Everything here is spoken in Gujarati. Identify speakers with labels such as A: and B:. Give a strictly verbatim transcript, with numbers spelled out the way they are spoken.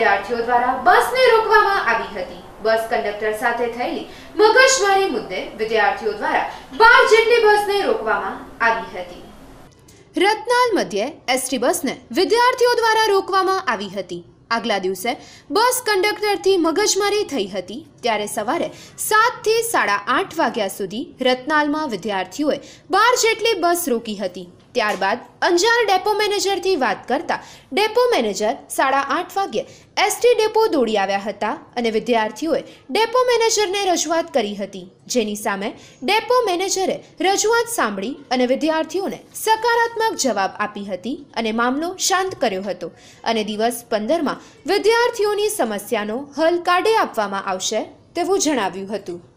A: વિદ્યાર્થીઓ દ્વારા બસને રોકવામાં આવી હતી। બસ કંડક્ટર સાથે થયેલી મગજમારી મુદ્દે વિદ્યાર્થીઓ દ્વારા બાર જેટલી બસને રોકવામાં આવી હતી। રતનાલ મધ્યે એસટી બસને વિદ્યાર્થીઓ દ્વારા રોકવામાં આવી હતી। આગલા દિવસે બસ કંડક્ટરથી મગજમારી થઈ હતી ત્યારે સવારે સાત થી સાડા આઠ વાગ્યા સુધી રતનાલમાં વિદ્યાર્થીઓએ બાર જેટલી બસ રોકી હતી। ત્યારબાદ અંજાર ડેપો મેનેજરથી વાત કરતા ડેપો મેનેજર સાડા આઠ વાગ્યે એસટી ડેપો દોડી આવ્યા હતા અને વિદ્યાર્થીઓએ ડેપો મેનેજરને રજૂઆત કરી હતી, જેની સામે ડેપો મેનેજરે રજૂઆત સાંભળી અને વિદ્યાર્થીઓને સકારાત્મક જવાબ આપી હતી અને મામલો શાંત કર્યો હતો અને દિવસ પંદરમાં વિદ્યાર્થીઓની સમસ્યાનો હલ કાઢી આપવામાં આવશે તેવું જણાવ્યું હતું।